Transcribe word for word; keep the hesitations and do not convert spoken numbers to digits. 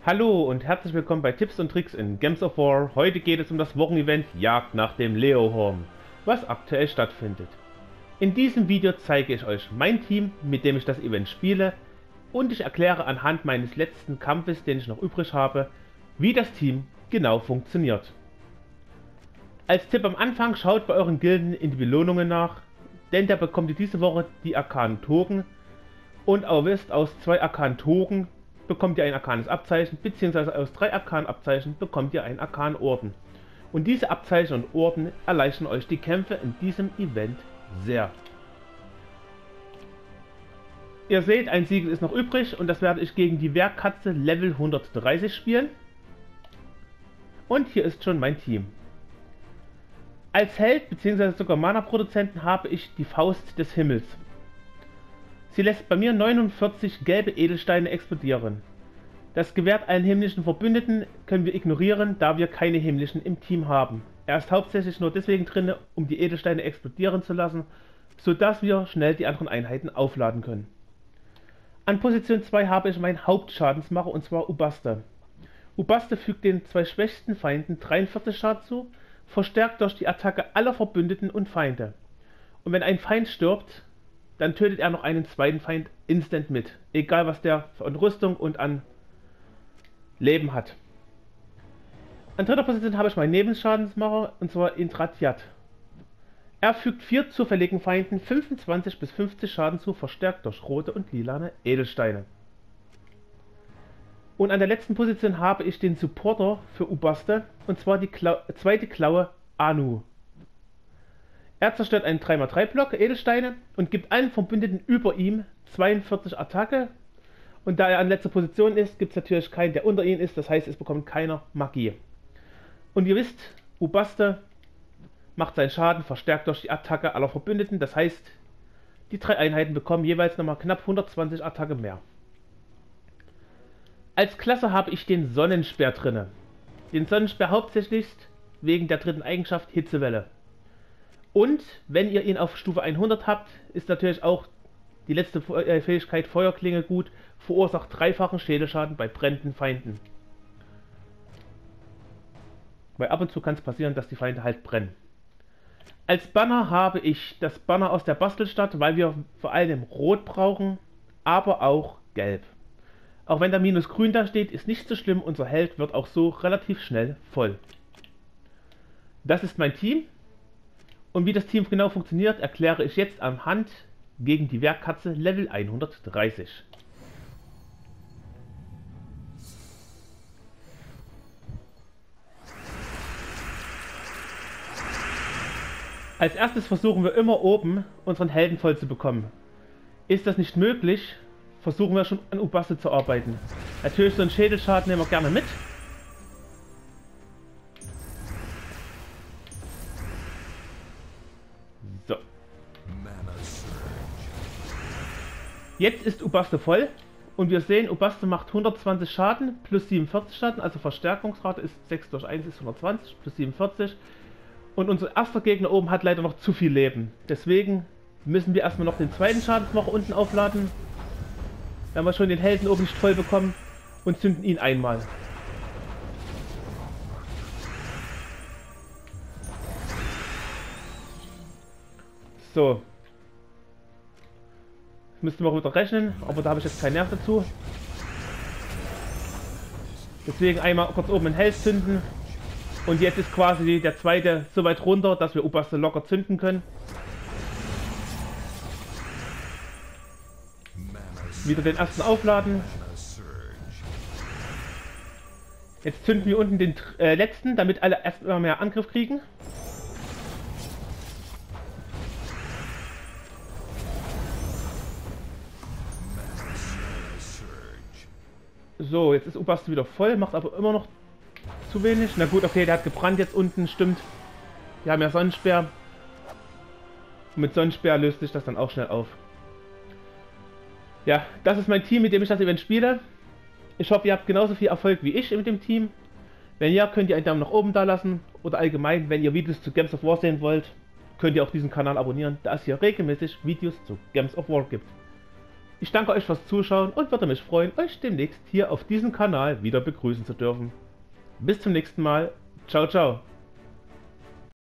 Hallo und herzlich willkommen bei Tipps und Tricks in Gems of War. Heute geht es um das Wochenevent Jagd nach dem Leohorn, was aktuell stattfindet. In diesem Video zeige ich euch mein Team, mit dem ich das Event spiele, und ich erkläre anhand meines letzten Kampfes, den ich noch übrig habe, wie das Team genau funktioniert. Als Tipp am Anfang, schaut bei euren Gilden in die Belohnungen nach, denn da bekommt ihr diese Woche die arkanen Token und auch wisst, aus zwei arkanen Token bekommt ihr ein arkanes Abzeichen, beziehungsweise aus drei arkanen Abzeichen bekommt ihr einen arkanen Orden. Und diese Abzeichen und Orden erleichtern euch die Kämpfe in diesem Event sehr. Ihr seht, ein Siegel ist noch übrig und das werde ich gegen die Wehrkatze Level hundertdreißig spielen. Und hier ist schon mein Team. Als Held bzw. sogar Mana-Produzenten habe ich die Faust des Himmels. Sie lässt bei mir neunundvierzig gelbe Edelsteine explodieren. Das gewährt allen himmlischen Verbündeten, können wir ignorieren, da wir keine himmlischen im Team haben. Er ist hauptsächlich nur deswegen drin, um die Edelsteine explodieren zu lassen, sodass wir schnell die anderen Einheiten aufladen können. An Position zwei habe ich meinen Hauptschadensmacher, und zwar Ubaste. Ubaste fügt den zwei schwächsten Feinden dreiundvierzig Schaden zu, verstärkt durch die Attacke aller Verbündeten und Feinde. Und wenn ein Feind stirbt, dann tötet er noch einen zweiten Feind instant mit, egal was der an Rüstung und an Leben hat. An dritter Position habe ich meinen Nebenschadensmacher, und zwar Intratiat. Er fügt vier zufälligen Feinden fünfundzwanzig bis fünfzig Schaden zu, verstärkt durch rote und lilane Edelsteine. Und an der letzten Position habe ich den Supporter für Ubaste, und zwar die Klau zweite Klaue Anu. Er zerstört einen drei mal drei Block Edelsteine und gibt allen Verbündeten über ihm zweiundvierzig Attacke. Und da er an letzter Position ist, gibt es natürlich keinen, der unter ihm ist. Das heißt, es bekommt keiner Magie. Und ihr wisst, Ubaste macht seinen Schaden verstärkt durch die Attacke aller Verbündeten. Das heißt, die drei Einheiten bekommen jeweils nochmal knapp hundertzwanzig Attacke mehr. Als Klasse habe ich den Sonnenspeer drinne. Den Sonnenspeer hauptsächlich wegen der dritten Eigenschaft Hitzewelle. Und wenn ihr ihn auf Stufe hundert habt, ist natürlich auch die letzte Fähigkeit Feuerklinge gut, verursacht dreifachen Schädelschaden bei brennenden Feinden. Weil ab und zu kann es passieren, dass die Feinde halt brennen. Als Banner habe ich das Banner aus der Bastelstadt, weil wir vor allem Rot brauchen, aber auch Gelb. Auch wenn da minus Grün da steht, ist nicht so schlimm, unser Held wird auch so relativ schnell voll. Das ist mein Team. Und wie das Team genau funktioniert, erkläre ich jetzt anhand gegen die Wehrkatze Level hundertdreißig. Als erstes versuchen wir immer oben unseren Helden voll zu bekommen. Ist das nicht möglich, versuchen wir schon an Ubaste zu arbeiten. Natürlich so einen Schädelschaden nehmen wir gerne mit. So. Jetzt ist Ubaste voll und wir sehen, Ubaste macht hundertzwanzig Schaden plus siebenundvierzig Schaden, also Verstärkungsrate ist sechs durch eins ist hundertzwanzig plus siebenundvierzig. Und unser erster Gegner oben hat leider noch zu viel Leben. Deswegen müssen wir erstmal noch den zweiten Schadensmacher unten aufladen. Wenn wir schon den Helden oben nicht voll bekommen, und zünden ihn einmal. So. Das müssten wir auch wieder rechnen, aber da habe ich jetzt keinen Nerv dazu. Deswegen einmal kurz oben den Held zünden. Und jetzt ist quasi der zweite so weit runter, dass wir Ubaste locker zünden können. Wieder den ersten aufladen. Jetzt zünden wir unten den äh, letzten, damit alle erstmal mehr Angriff kriegen. So, jetzt ist Ubaste wieder voll, macht aber immer noch zu wenig. Na gut, okay, der hat gebrannt jetzt unten, stimmt. Wir haben ja Sonnenspeer. Und mit Sonnenspeer löst sich das dann auch schnell auf. Ja, das ist mein Team, mit dem ich das Event spiele. Ich hoffe, ihr habt genauso viel Erfolg wie ich mit dem Team. Wenn ja, könnt ihr einen Daumen nach oben da lassen. Oder allgemein, wenn ihr Videos zu Gems of War sehen wollt, könnt ihr auch diesen Kanal abonnieren, da es hier regelmäßig Videos zu Gems of War gibt. Ich danke euch fürs Zuschauen und würde mich freuen, euch demnächst hier auf diesem Kanal wieder begrüßen zu dürfen. Bis zum nächsten Mal. Ciao, ciao.